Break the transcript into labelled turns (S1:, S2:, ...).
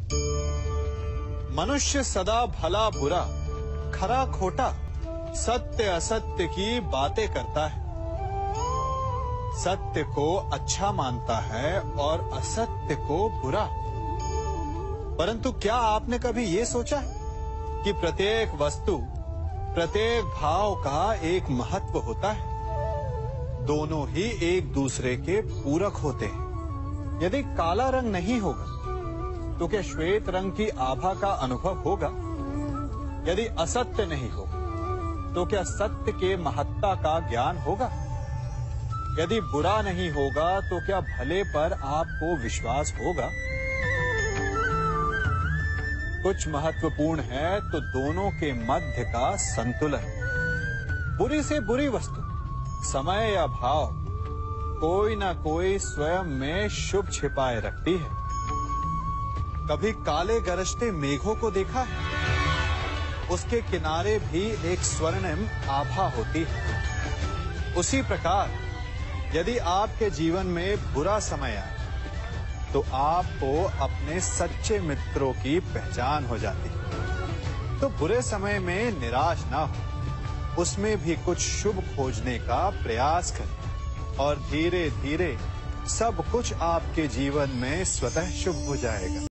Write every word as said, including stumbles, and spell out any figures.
S1: मनुष्य सदा भला बुरा, खरा खोटा, सत्य असत्य की बातें करता है। सत्य को अच्छा मानता है और असत्य को बुरा। परंतु क्या आपने कभी ये सोचा है कि प्रत्येक वस्तु, प्रत्येक भाव का एक महत्व होता है? दोनों ही एक दूसरे के पूरक होते हैं। यदि काला रंग नहीं होगा तो क्या श्वेत रंग की आभा का अनुभव होगा? यदि असत्य नहीं होगा तो क्या सत्य के महत्ता का ज्ञान होगा? यदि बुरा नहीं होगा तो क्या भले पर आपको विश्वास होगा? कुछ महत्वपूर्ण है तो दोनों के मध्य का संतुलन। बुरी से बुरी वस्तु, समय या भाव, कोई ना कोई स्वयं में शुभ छिपाए रखती है। कभी काले गरजते मेघों को देखा है? उसके किनारे भी एक स्वर्णिम आभा होती है। उसी प्रकार यदि आपके जीवन में बुरा समय आए तो आपको अपने सच्चे मित्रों की पहचान हो जाती है। तो बुरे समय में निराश ना हो, उसमें भी कुछ शुभ खोजने का प्रयास करें और धीरे धीरे सब कुछ आपके जीवन में स्वतः शुभ हो जाएगा।